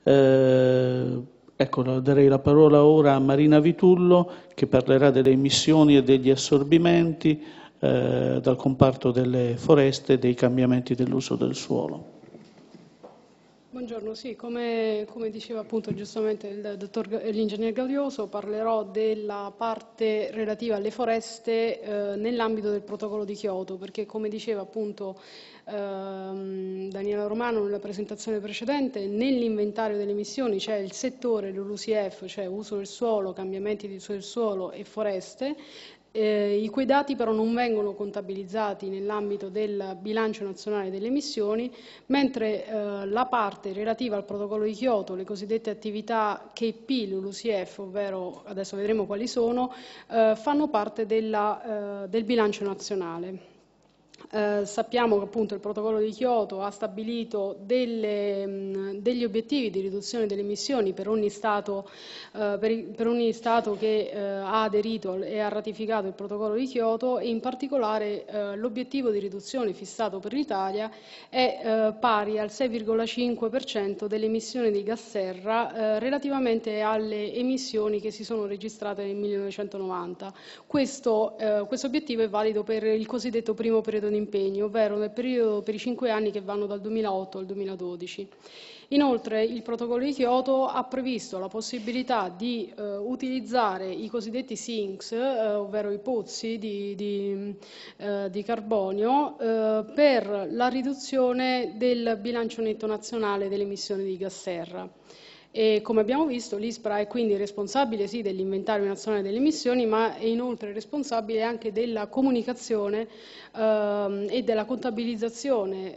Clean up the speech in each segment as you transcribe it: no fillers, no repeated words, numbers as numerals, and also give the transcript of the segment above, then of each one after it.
Ecco, darei la parola ora a Marina Vitullo che parlerà delle emissioni e degli assorbimenti dal comparto delle foreste e dei cambiamenti dell'uso del suolo. Buongiorno, sì, come diceva appunto giustamente l'ingegner Gaudioso, parlerò della parte relativa alle foreste nell'ambito del protocollo di Kyoto, perché come diceva appunto Daniela Romano nella presentazione precedente, nell'inventario delle emissioni c'è il settore LULUCF, cioè uso del suolo, cambiamenti di uso del suolo e foreste, i cui dati però non vengono contabilizzati nell'ambito del bilancio nazionale delle emissioni, mentre la parte relativa al protocollo di Kyoto, le cosiddette attività KP, LULUCF, ovvero adesso vedremo quali sono, fanno parte del bilancio nazionale. Sappiamo che appunto il protocollo di Kyoto ha stabilito degli obiettivi di riduzione delle emissioni per ogni Stato, per ogni Stato che ha aderito e ha ratificato il protocollo di Kyoto, e in particolare l'obiettivo di riduzione fissato per l'Italia è pari al 6,5% delle emissioni di gas serra relativamente alle emissioni che si sono registrate nel 1990. Questo obiettivo è valido per il cosiddetto primo periodo di impegno, ovvero nel periodo per i 5 anni che vanno dal 2008 al 2012. Inoltre il protocollo di Kyoto ha previsto la possibilità di utilizzare i cosiddetti sinks, ovvero i pozzi di carbonio, per la riduzione del bilancio netto nazionale delle emissioni di gas serra. E come abbiamo visto, l'ISPRA è quindi responsabile sì dell'inventario nazionale delle emissioni, ma è inoltre responsabile anche della comunicazione e della contabilizzazione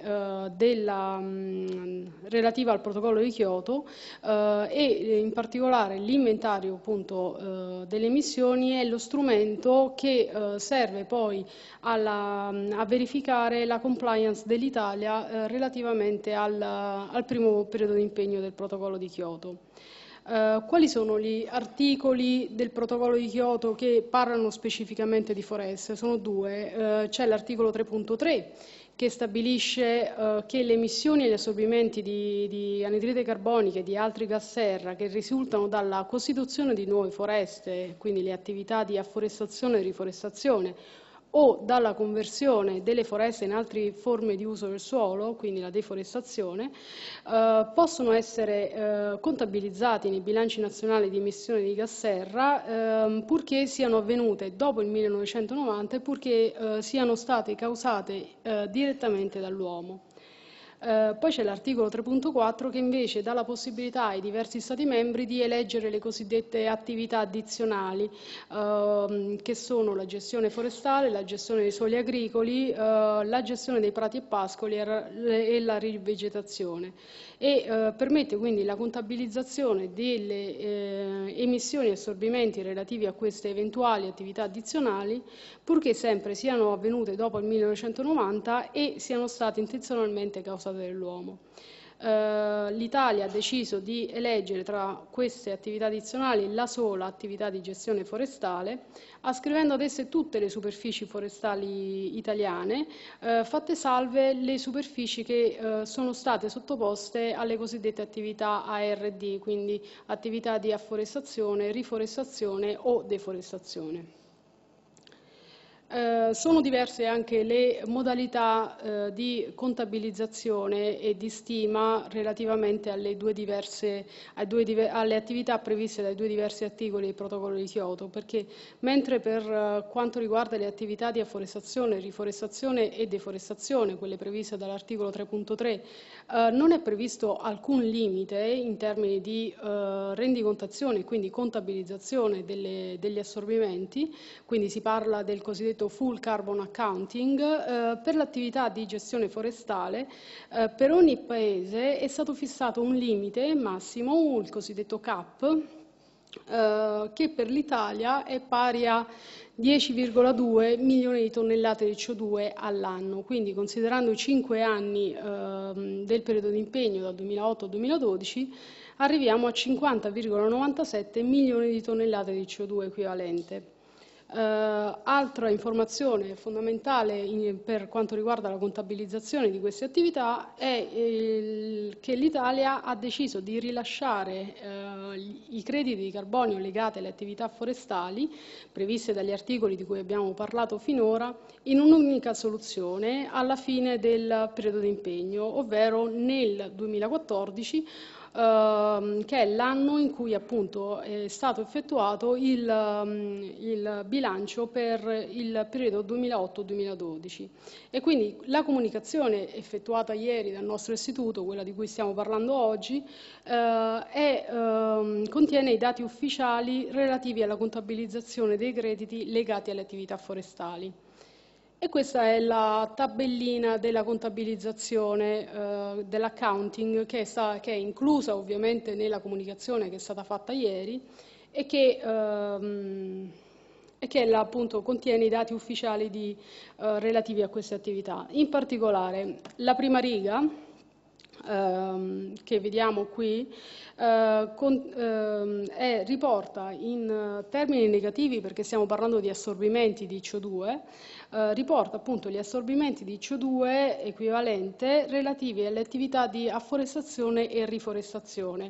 relativa al protocollo di Kyoto e in particolare l'inventario appunto delle emissioni è lo strumento che serve poi a verificare la compliance dell'Italia relativamente al primo periodo di impegno del protocollo di Kyoto. Quali sono gli articoli del protocollo di Kyoto che parlano specificamente di foreste? Sono due. C'è l'articolo 3.3 che stabilisce che le emissioni e gli assorbimenti di anidride carbonica e di altri gas serra che risultano dalla costituzione di nuove foreste, quindi le attività di afforestazione e riforestazione, o dalla conversione delle foreste in altre forme di uso del suolo, quindi la deforestazione, possono essere contabilizzati nei bilanci nazionali di emissioni di gas serra purché siano avvenute dopo il 1990 e purché siano state causate direttamente dall'uomo. Poi c'è l'articolo 3.4 che invece dà la possibilità ai diversi Stati membri di eleggere le cosiddette attività addizionali, che sono la gestione forestale, la gestione dei suoli agricoli, la gestione dei prati e pascoli e la rivegetazione. E permette quindi la contabilizzazione delle emissioni e assorbimenti relativi a queste eventuali attività addizionali, purché sempre siano avvenute dopo il 1990 e siano state intenzionalmente causate dell'uomo. L'Italia ha deciso di eleggere tra queste attività addizionali la sola attività di gestione forestale, ascrivendo ad esse tutte le superfici forestali italiane, fatte salve le superfici che sono state sottoposte alle cosiddette attività ARD, quindi attività di afforestazione, riforestazione o deforestazione. Sono diverse anche le modalità di contabilizzazione e di stima relativamente alle alle attività previste dai due diversi articoli del protocollo di Kyoto, perché mentre per quanto riguarda le attività di afforestazione, riforestazione e deforestazione, quelle previste dall'articolo 3.3, non è previsto alcun limite in termini di rendicontazione e quindi contabilizzazione degli assorbimenti, quindi si parla del cosiddetto full carbon accounting. Per l'attività di gestione forestale per ogni paese è stato fissato un limite massimo, il cosiddetto CAP, che per l'Italia è pari a 10,2 milioni di tonnellate di CO2 all'anno, quindi considerando i 5 anni del periodo di impegno dal 2008 al 2012 arriviamo a 50,97 milioni di tonnellate di CO2 equivalente. Altra informazione fondamentale per quanto riguarda la contabilizzazione di queste attività è che l'Italia ha deciso di rilasciare i crediti di carbonio legati alle attività forestali previste dagli articoli di cui abbiamo parlato finora in un'unica soluzione alla fine del periodo di impegno, ovvero nel 2014, che è l'anno in cui appunto è stato effettuato il bilancio per il periodo 2008-2012. E quindi la comunicazione effettuata ieri dal nostro istituto, quella di cui stiamo parlando oggi, contiene i dati ufficiali relativi alla contabilizzazione dei crediti legati alle attività forestali. E questa è la tabellina della contabilizzazione dell'accounting che è inclusa ovviamente nella comunicazione che è stata fatta ieri e che appunto contiene i dati ufficiali relativi a queste attività. In particolare la prima riga che vediamo qui riporta in termini negativi, perché stiamo parlando di assorbimenti di CO2, riporta appunto gli assorbimenti di CO2 equivalente relativi alle attività di afforestazione e riforestazione.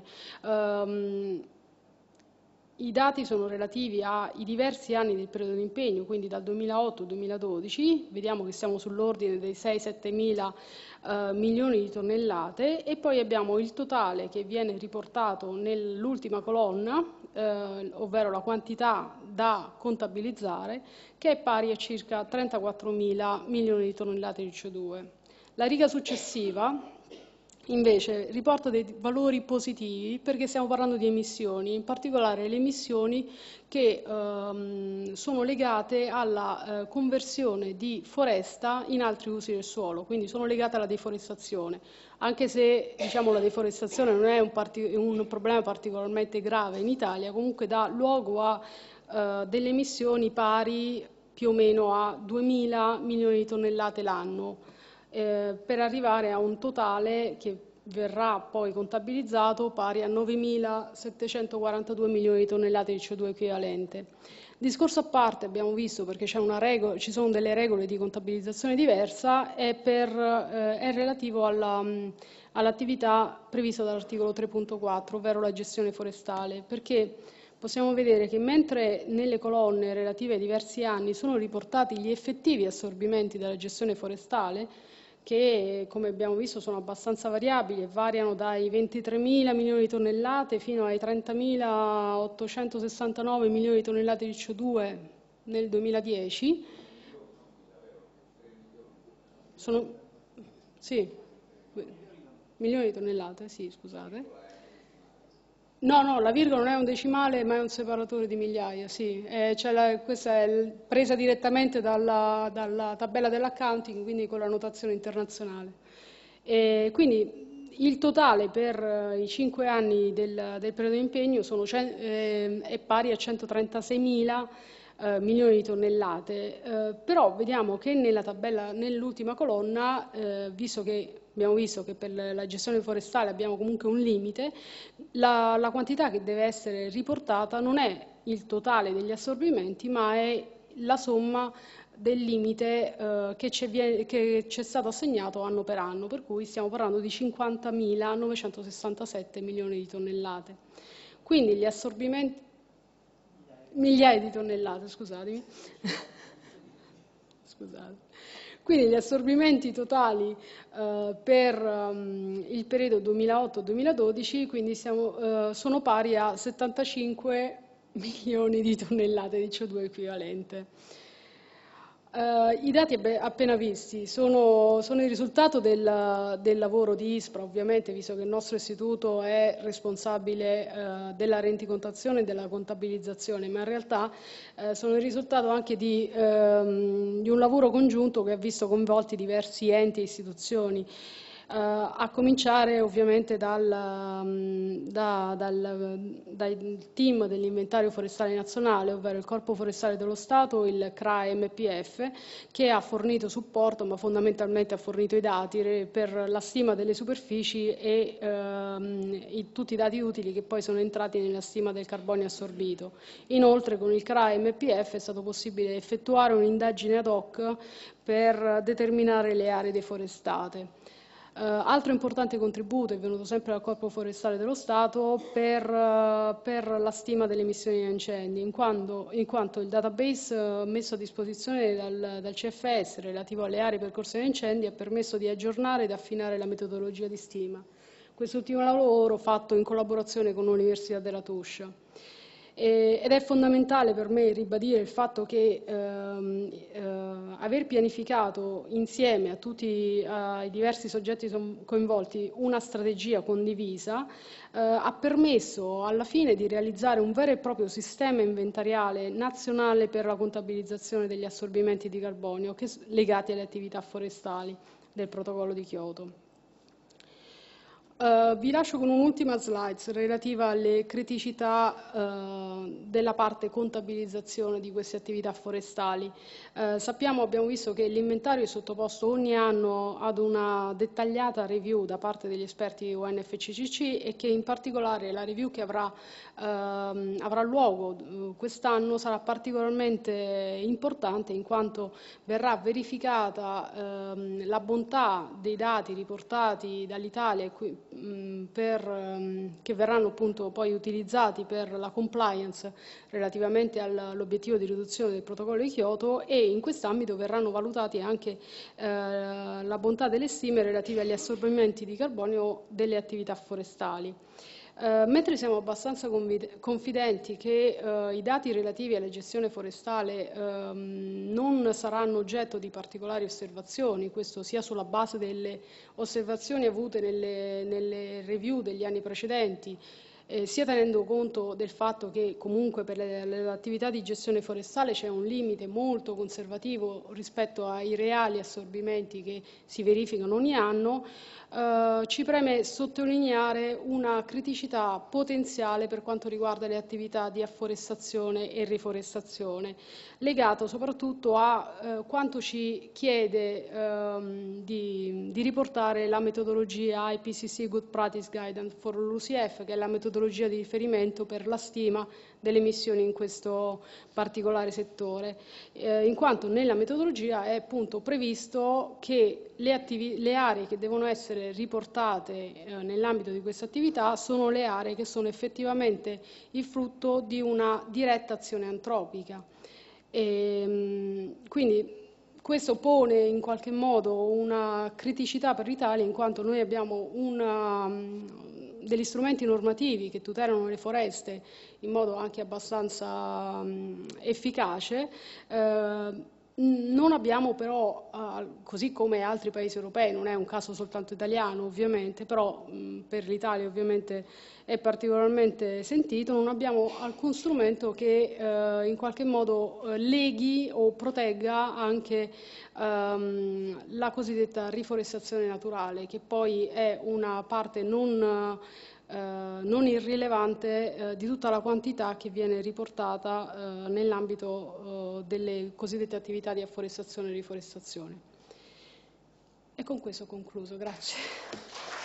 I dati sono relativi ai diversi anni del periodo di impegno, quindi dal 2008 al 2012, vediamo che siamo sull'ordine dei 6-7 mila milioni di tonnellate, e poi abbiamo il totale che viene riportato nell'ultima colonna, ovvero la quantità da contabilizzare, che è pari a circa 34 mila milioni di tonnellate di CO2. La riga successiva invece riporta dei valori positivi perché stiamo parlando di emissioni, in particolare le emissioni che sono legate alla conversione di foresta in altri usi del suolo, quindi sono legate alla deforestazione, anche se diciamo, la deforestazione non è un problema particolarmente grave in Italia, comunque dà luogo a delle emissioni pari più o meno a 2.000 milioni di tonnellate l'anno. Per arrivare a un totale che verrà poi contabilizzato pari a 9.742 milioni di tonnellate di CO2 equivalente. Discorso a parte abbiamo visto, perché ci sono delle regole di contabilizzazione diversa, è relativo all'attività prevista dall'articolo 3.4, ovvero la gestione forestale, perché possiamo vedere che mentre nelle colonne relative ai diversi anni sono riportati gli effettivi assorbimenti della gestione forestale, che come abbiamo visto sono abbastanza variabili e variano dai 23.000 milioni di tonnellate fino ai 30.869 milioni di tonnellate di CO2 nel 2010. Sì, milioni di tonnellate, sì, scusate. No, la virgola non è un decimale, ma è un separatore di migliaia, sì. Questa è presa direttamente dalla tabella dell'accounting, quindi con la notazione internazionale. Quindi il totale per i 5 anni del periodo di impegno è pari a 136.000 milioni di tonnellate, però vediamo che nella tabella, nell'ultima colonna, abbiamo visto che per la gestione forestale abbiamo comunque un limite, la quantità che deve essere riportata non è il totale degli assorbimenti, ma è la somma del limite che ci è stato assegnato anno per anno, per cui stiamo parlando di 50.967 milioni di tonnellate. Quindi gli assorbimenti, migliaia di tonnellate, scusatemi. Scusate. Quindi gli assorbimenti totali per il periodo 2008-2012 quindi sono pari a 75 milioni di tonnellate di CO2 equivalente. I dati appena visti sono il risultato del lavoro di ISPRA, ovviamente, visto che il nostro istituto è responsabile della rendicontazione e della contabilizzazione, ma in realtà sono il risultato anche di un lavoro congiunto che ha visto coinvolti diversi enti e istituzioni. A cominciare ovviamente dal dal team dell'inventario forestale nazionale, ovvero il Corpo Forestale dello Stato, il CRA-MPF, che ha fornito supporto, ma fondamentalmente ha fornito i dati per la stima delle superfici e tutti i dati utili che poi sono entrati nella stima del carbonio assorbito. Inoltre con il CRA-MPF è stato possibile effettuare un'indagine ad hoc per determinare le aree deforestate. Altro importante contributo è venuto sempre dal Corpo Forestale dello Stato per la stima delle emissioni di incendi, in quanto il database messo a disposizione dal CFS relativo alle aree percorse da incendi ha permesso di aggiornare ed affinare la metodologia di stima. Quest'ultimo lavoro fatto in collaborazione con l'Università della Tuscia. Ed è fondamentale per me ribadire il fatto che aver pianificato insieme a tutti i diversi soggetti coinvolti una strategia condivisa ha permesso alla fine di realizzare un vero e proprio sistema inventariale nazionale per la contabilizzazione degli assorbimenti di carbonio legati alle attività forestali del Protocollo di Kyoto. Vi lascio con un'ultima slide relativa alle criticità della parte contabilizzazione di queste attività forestali. Abbiamo visto che l'inventario è sottoposto ogni anno ad una dettagliata review da parte degli esperti UNFCCC e che in particolare la review che avrà luogo quest'anno sarà particolarmente importante in quanto verrà verificata la bontà dei dati riportati dall'Italia che verranno appunto poi utilizzati per la compliance relativamente all'obiettivo di riduzione del Protocollo di Kyoto, e in quest'ambito verranno valutati anche la bontà delle stime relative agli assorbimenti di carbonio delle attività forestali. Mentre siamo abbastanza confidenti che i dati relativi alla gestione forestale non saranno oggetto di particolari osservazioni, questo sia sulla base delle osservazioni avute nelle review degli anni precedenti, sia tenendo conto del fatto che comunque per le attività di gestione forestale c'è un limite molto conservativo rispetto ai reali assorbimenti che si verificano ogni anno, ci preme sottolineare una criticità potenziale per quanto riguarda le attività di afforestazione e riforestazione, legato soprattutto a quanto ci chiede di riportare la metodologia IPCC Good Practice Guidance for LULUCF, che è la metodologia di riferimento per la stima delle emissioni in questo particolare settore, in quanto nella metodologia è appunto previsto che le aree che devono essere riportate nell'ambito di questa attività sono le aree che sono effettivamente il frutto di una diretta azione antropica. Quindi questo pone in qualche modo una criticità per l'Italia, in quanto noi abbiamo degli strumenti normativi che tutelano le foreste in modo anche abbastanza efficace. Non abbiamo però, così come altri paesi europei, non è un caso soltanto italiano ovviamente, però per l'Italia ovviamente è particolarmente sentito, non abbiamo alcun strumento che in qualche modo leghi o protegga anche la cosiddetta riforestazione naturale, che poi è una parte non irrilevante di tutta la quantità che viene riportata nell'ambito delle cosiddette attività di afforestazione e riforestazione. E con questo ho concluso, grazie.